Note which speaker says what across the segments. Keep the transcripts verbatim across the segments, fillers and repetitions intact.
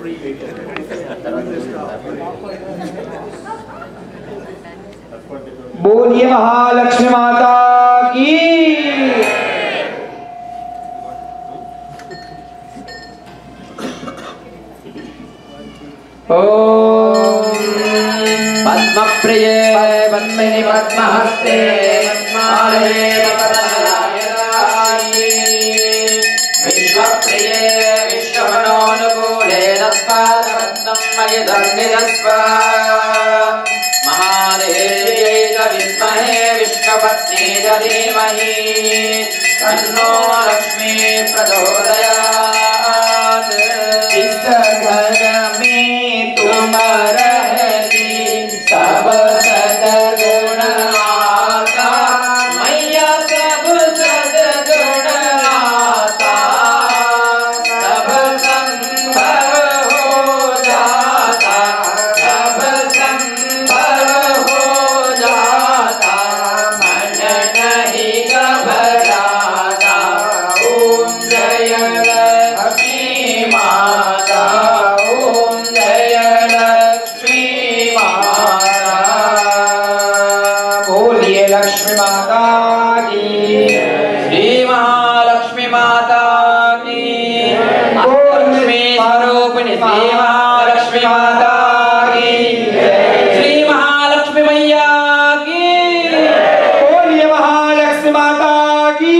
Speaker 1: बोलिए महालक्ष्मी माता की। ओम पद्मप्रिये पद्मिनी पद्महस्ते पद्मालये पद्मनायदायि विश्वप्रिये विश्वमनोनुकूले तत्पादपद्मं मयि धर्मिदस्व महादेव्यै च विद्महे विष्णुपत्नी च धीमहि तन्नो लक्ष्मी प्रचोदयात्। इस घर में तुम रहती सब सद्गुण आता मैया सब सद्गुण आता सब संभव हो जाता सब संभव हो जाता मन नहीं घबराता। ओम जय लक्ष्मी माता ओम जय लक्ष्मी माता। बोलिए लक्ष्मी माता की श्री महालक्ष्मी माता की। लक्ष्मी स्वरूपिणी श्री महालक्ष्मी माता की श्री महालक्ष्मी मैया की। बोलिए महालक्ष्मी माता की।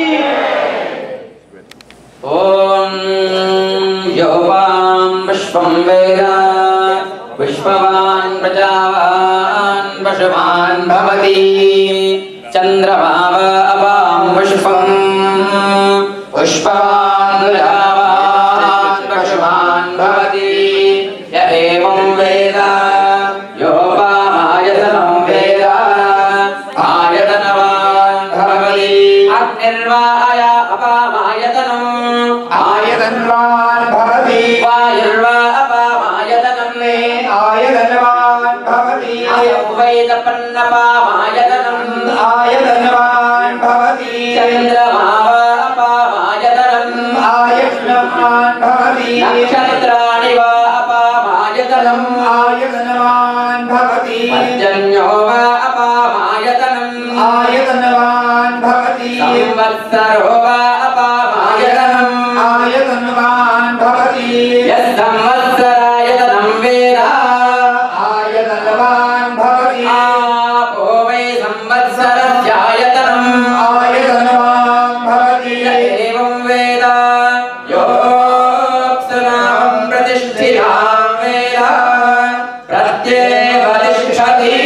Speaker 1: ओम योपां विश्वं वेद विश्ववान् प्रजावान् वशवान् भवति चन्द्रमाव अपां विश्वं पुष्पवान् प्रजावान् वशवान् भवति य एवं वेद योपामायतनं वेद आयतनवान् भवति अग्निर्वाय अपामायतनम् आयतनवान् भवति वायुर्वा अपामायतनं मे आयतनवान् भवति अयं वैदपन्नपामायतनम् आयतनवान् भवति चन्द्रमाव अपामायतनम् आयतनवान् भवति नक्षत्राणि वा अपामायतनम् आयतनवान् भवति पर्जन्यो वा अपामायतनम् आयतनवान् भवति संवत्सरो वा अपामायतनम् आयतनवान् भवति यत् संवत्सरायतनं वेद आयतनवान् भवति आपो वै संवत्सरस्यायतनम् आयतनवान् भवति एवं वेद योऽप्सुनां प्रतिष्ठितां वेद प्रत्येव तिष्ठति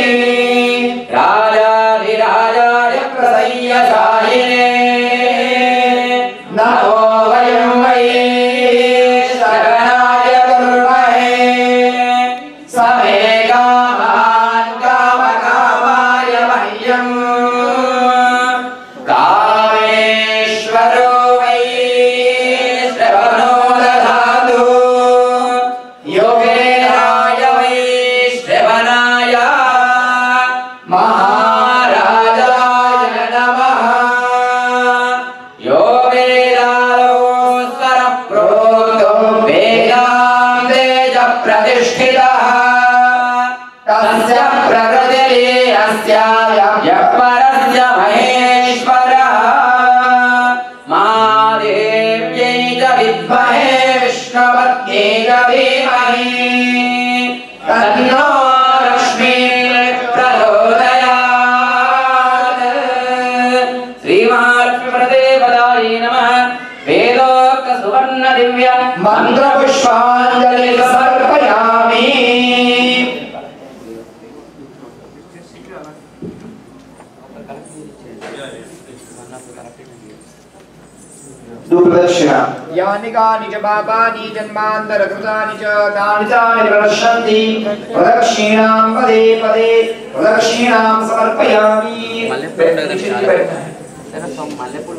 Speaker 1: राजाधिराजाय प्रसय्यसायिने नमो वयं वै शरणाय कुर्महे समे कामान् कामकामाय मह्यम् कामेश्वरो वै श्रवणो दधातु योगेनाय वै श्रवणाय महाराजाय नमः यो वेदालोस्तर प्रोक्तो वेदान्ते च प्रतिष्ठितः तस्य प्रकृतिरस्य यः परस्य महेश्वरः महादेव्यै च विद्महे विष्णुपत्न्यै च धीमहि तन्नो लक्ष्मी प्रचोदयात्। श्री महालक्ष्मी प्रदेवतायै नमः। वेदोक्त सुवर्ण दिव्य मंत्र पुष्पांजलि समर्पयामि। दुर्दर्शना यानि कानि च पापानि जन्मान्तरकृतानि च तानि तानि प्रणश्यन्ति प्रदक्षिणां पदे पदे प्रदक्षिणां समर्पयामि।